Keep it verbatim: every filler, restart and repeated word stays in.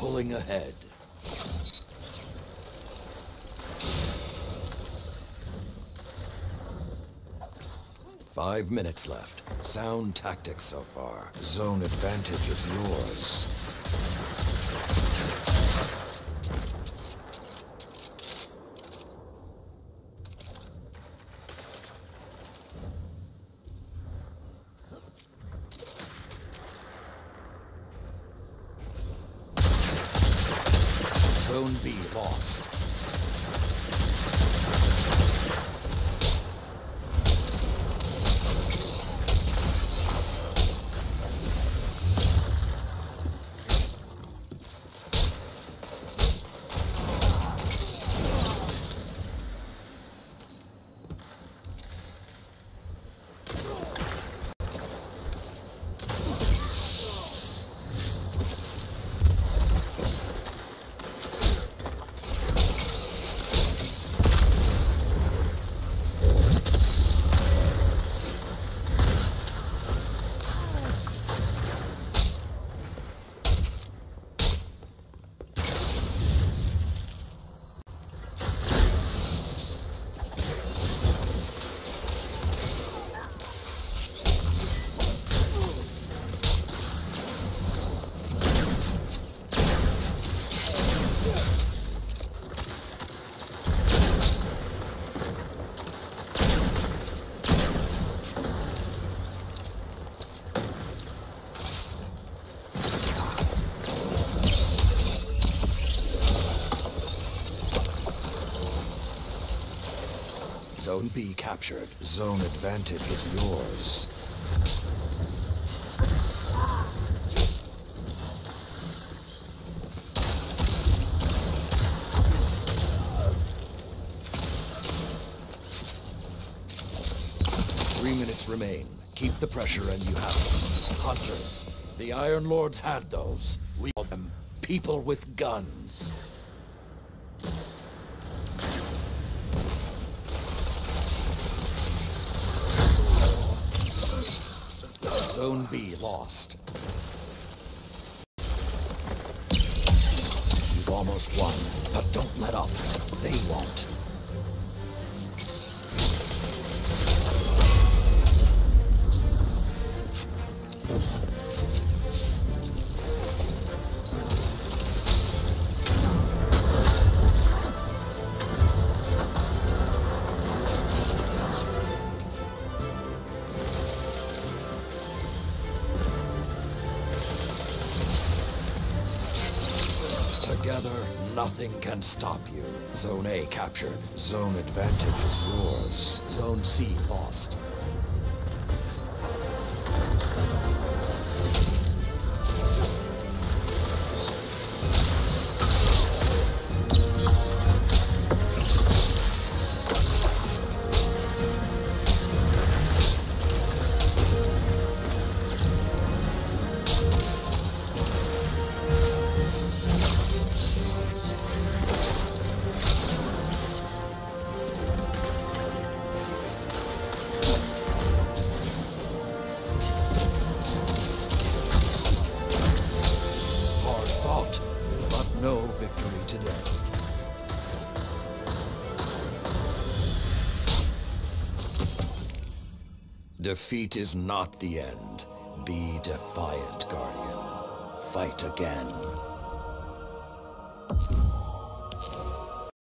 pulling ahead. Five minutes left. Sound tactics so far. Zone advantage is yours. Zone B lost. Zone B captured. Zone advantage is yours. Three minutes remain. Keep the pressure and you have them. Hunters. The Iron Lords had those. We call them people with guns. Zone B lost. You've almost won, but don't let up. They won't. Together, nothing can stop you. Zone A captured. Zone advantage is yours. Zone C lost. No victory today. Defeat is not the end. Be defiant, Guardian. Fight again.